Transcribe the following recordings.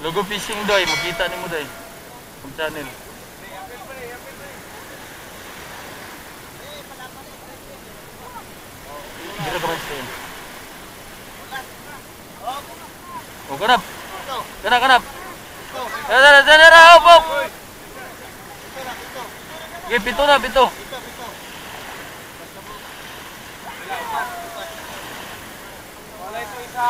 Logo fishing day, makita ni mo day. Ang channel. Dito ka rin. Oh, kanap. Kanap. Dara, hop. Okay, pito. Wala ito isa.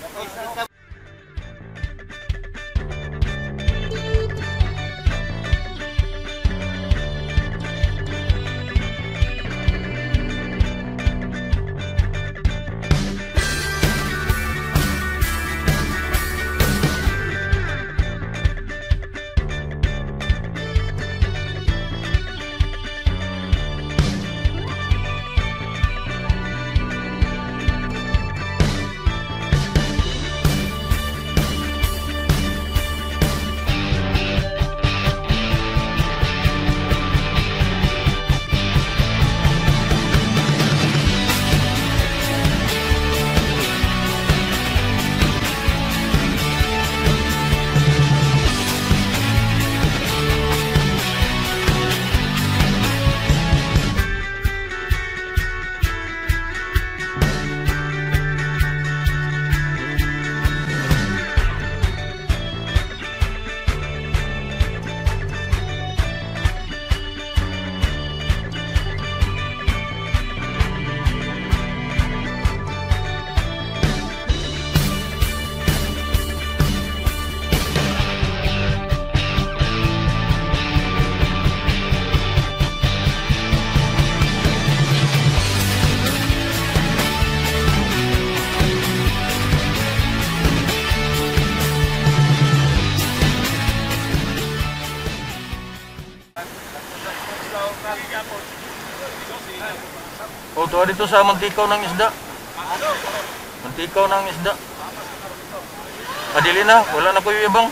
O, tuwa dito sa mantikaw ng isda. Mantikaw ng isda. Adili na, wala na ko yung ibang.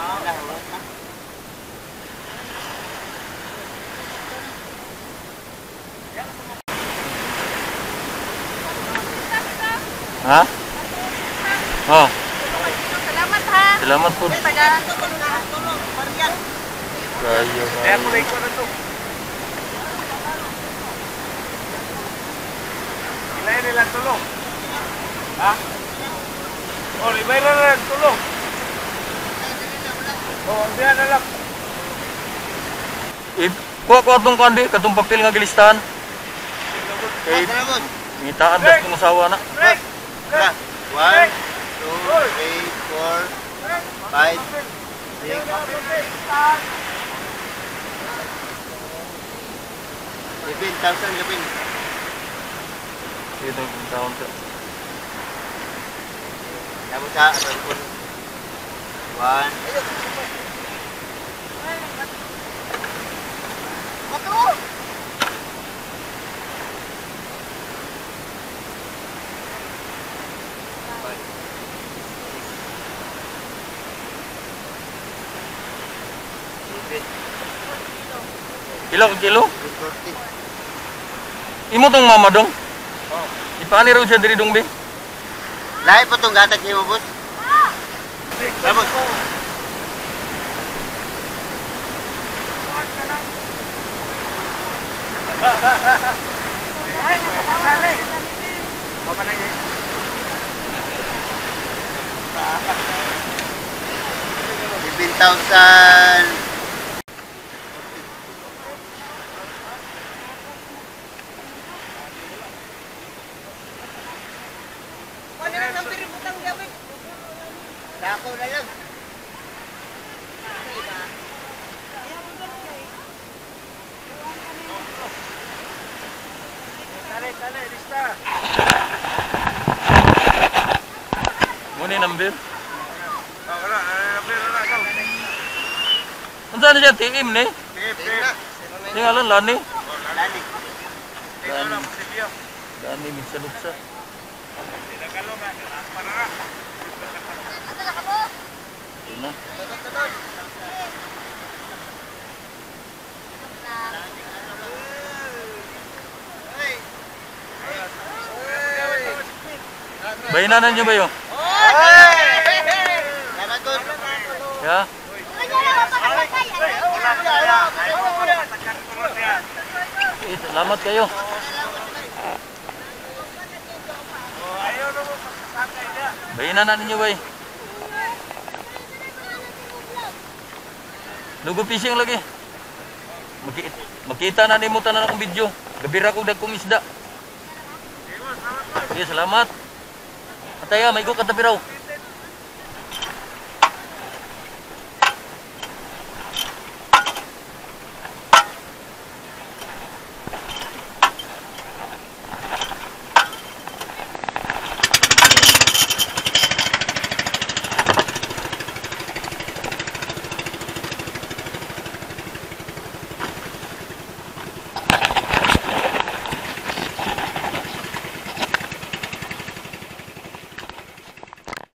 Ha? Oh. Salamat ha. Salamat po. Kaya. Ilay nilang tulong. Ha? O, ibay na lang tulong. O, diyan na lang. Kuha ko itong kandi, katong papel nga gilistahan. Okay. Ngitaan das kong asawa na. 1, 2, 3, 4, 5, 6, 7,000 gapin. Dito yung taon ka. Tapos sa aton 1. Kilo ka kilo? Imo tong mama dong? Oh. Ipaani raw siya diri dong be? Lahi po itong gatag niyo, boss. Labot. $15,000. Dako na lang. Sale, lista. Muna yung number. Wala, number na ikaw. Unsa na siya tiim ni? Tingalan lani. Lani. Lani minsa-lutsa. Ina. Bayanan niyo ba yun? Salamat, boss. salamat kayo. Ayaw na mo pasasakay niya. Bayinan na ninyo, bay. Lugo fishing lagi. Makita na nimo tanan akong video. Gabira ko dagkong isda. Sige, salamat. Ataya, may go ka tapiraw.